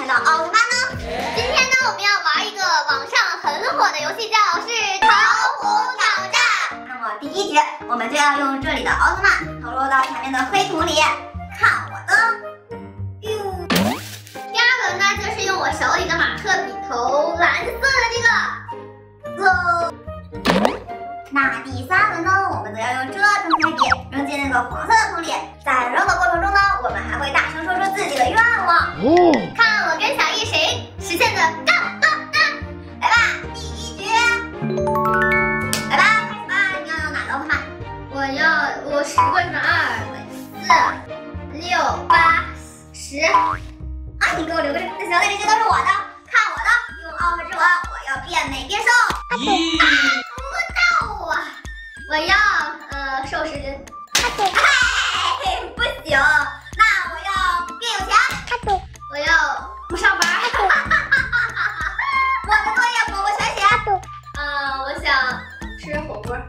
的奥特曼呢？今天呢，我们要玩一个网上很火的游戏，叫是投壶挑战。那么第一局，我们就要用这里的奥特曼投入到前面的黑桶里，看我的。第二轮呢，就是用我手里的马克笔投蓝色的这个。那第三轮呢，我们则要用这种彩笔扔进那个黄色的桶里。在扔的过程中呢，我们还会大声说出自己的愿望，看我跟小易谁实现的更多呢？来吧，第一局，来吧，开始吧！你要用哪个奥特曼？我10个是2、4、6、8、10。啊，你给我留个这行，这些都是我的，看我的，用奥特之吻，我要变美变瘦。我要瘦10斤。不行，那我要变有钱。我要不上班。我的作业我全写。我想吃火锅。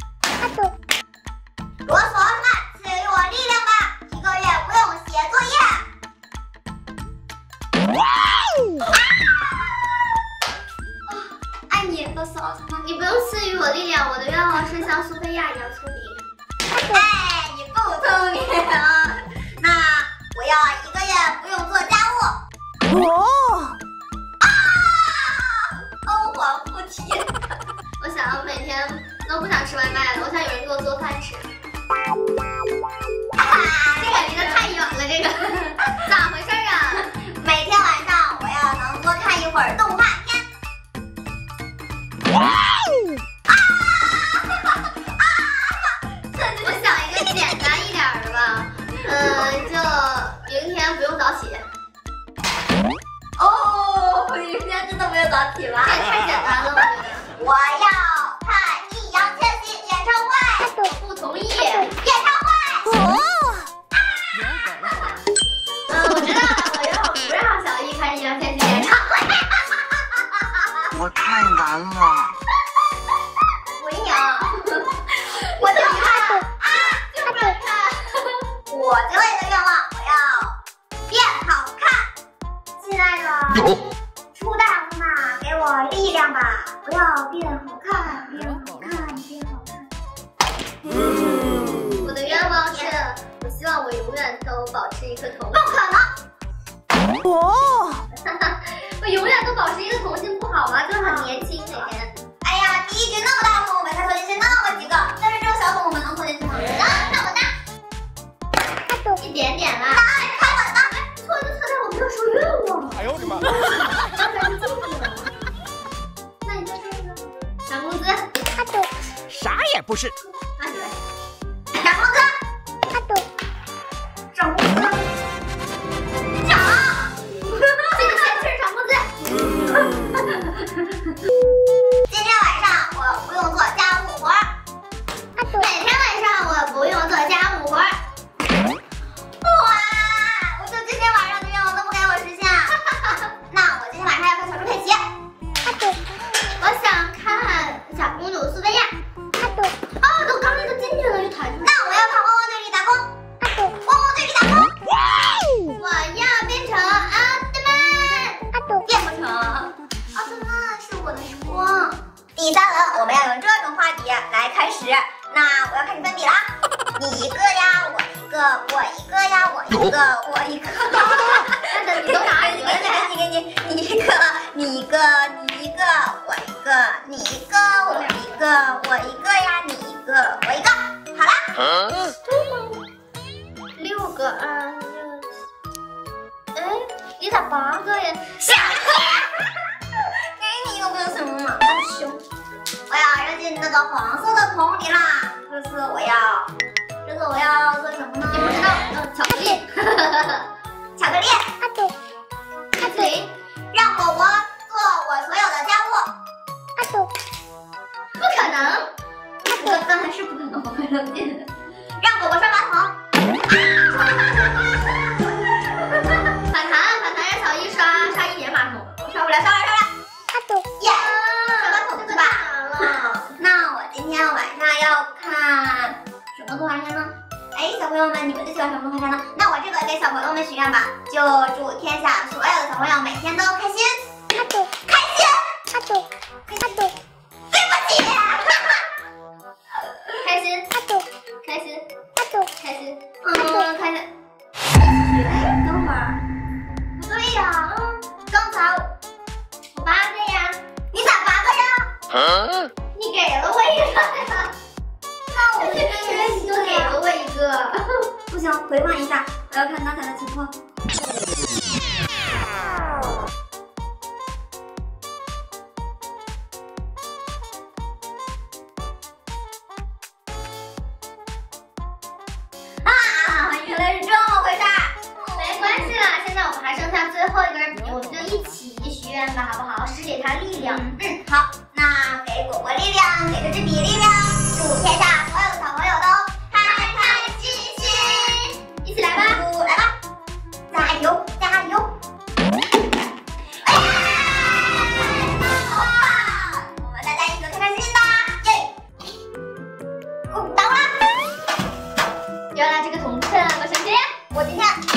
罗索奥特曼，赐予我力量吧，1个月不用写作业。爱你，罗索奥特曼，你不用赐予我力量，我的愿望是像苏菲亚一样聪明。哎，你不聪明啊！那我要1个月不用做家务。欧皇附体。我想要每天都不想吃外卖了，我想有人给我做饭吃。这个离得太远了，这个咋回事啊？每天晚上我要能多看一会儿动画片。我想一个简单一点的吧，就明天不用早起。明天真的不用早起吗？这也太简单了，我觉得。我要看易烊千玺演唱会。我不同意。演唱会。我知道了，我要不让小易看易烊千玺演唱会。 我太难了。 我赢。我就看就不看。我最后一个愿望，我要变好看。亲爱的。初代奥特曼，给我力量吧！不要变好看，变好看，变好看。我的愿望是，我希望我永远都保持一颗童。不可能！我永远都保持一个童心不好吗？就是很年轻每天。哎呀，第一局那么大桶，我们才投进去那么几个，但是这种小桶我们能投进去吗？那我大，一点点啦。看我的，错就错在我没有说愿望。哎呦我的妈！那你再说一个，涨工资。 啥也不是。 对，涨工资。涨工资。涨。这个钱是涨工资。今天晚上我不用做家务活。每天晚上我不用做家务活。哇！我就今天晚上的愿望都不给我实现。那我今天晚上要看小猪佩奇。我想看小公主苏菲亚。都刚才都进去了，又弹出来。那我要看汪汪队里打工。汪汪队里打工。我要变成奥特曼。变不成。奥特曼是我的光。第三轮我们要用这种画笔来开始。那我要开始分笔啦。你一个呀，我一个，我一个呀，我一个，我一个。你都拿着，你一个，你一个，你一个，我一个，你一个，我一个，我一个呀，你一个，我一个。好啦。6个你咋8个呀？下给你一个不就行了吗？凶！我要扔进那个黄色的桶里啦。这次我要做什么呢？你不知道？巧克力。巧克力。冰淇淋。让果果做我所有的家务。不可能。刚才是不可能，我会扔进的。让果果刷马桶。反弹，让小易刷1年马桶。我刷不了。耶！刷马桶对吧？那我今天晚上要看什么动画片呢？ 哎，小朋友们，你们最喜欢什么动画片呢？那我这个给小朋友们许愿吧，就祝天下所有的小朋友每天都开心。开心。对不起。开心。开心。开心。开心。等会儿。不对呀，刚才我8个呀，你咋8个呀？你给了我一个呀。那我这边你就给了我一个。不行，回放一下，我要看刚才的情况。原来是这么回事儿，没关系啦。现在我们还剩下最后一根笔，我们就一起许愿吧，好不好？是给他力量。好，那给果果力量，给这支笔力量，祝天下所有的小朋友都开开心心。一起来吧，来吧，加油，加油！哎呀，好棒！我们大家一起都开开心心的，耶！打过来。原来这个同事我省钱，我今天。